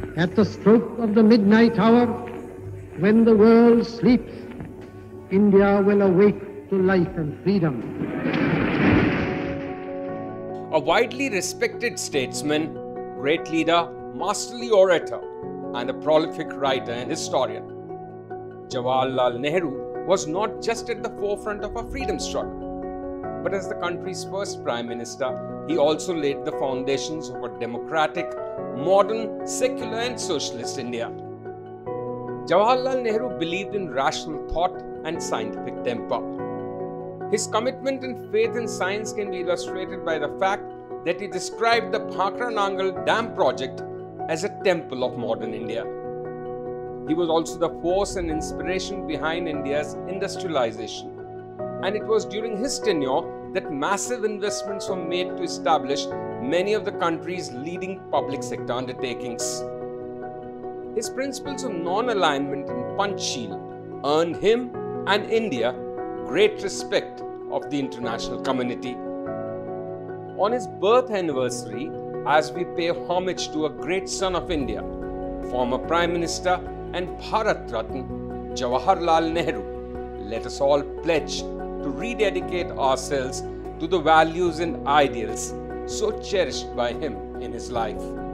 At the stroke of the midnight hour, when the world sleeps, India will awake to life and freedom. A widely respected statesman, great leader, masterly orator, and a prolific writer and historian, Jawaharlal Nehru was not just at the forefront of our freedom struggle, but as the country's first Prime Minister, he also laid the foundations of a democratic, modern, secular and socialist India. Jawaharlal Nehru believed in rational thought and scientific temper. His commitment and faith in science can be illustrated by the fact that he described the Bhakra Nangal Dam project as a temple of modern India. He was also the force and inspiration behind India's industrialization, and it was during his tenure that massive investments were made to establish many of the country's leading public sector undertakings. His principles of non-alignment and Panchsheel earned him and India great respect of the international community. On his birth anniversary, as we pay homage to a great son of India, former Prime Minister and Bharat Ratna, Jawaharlal Nehru, let us all pledge to rededicate ourselves to the values and ideals so cherished by him in his life.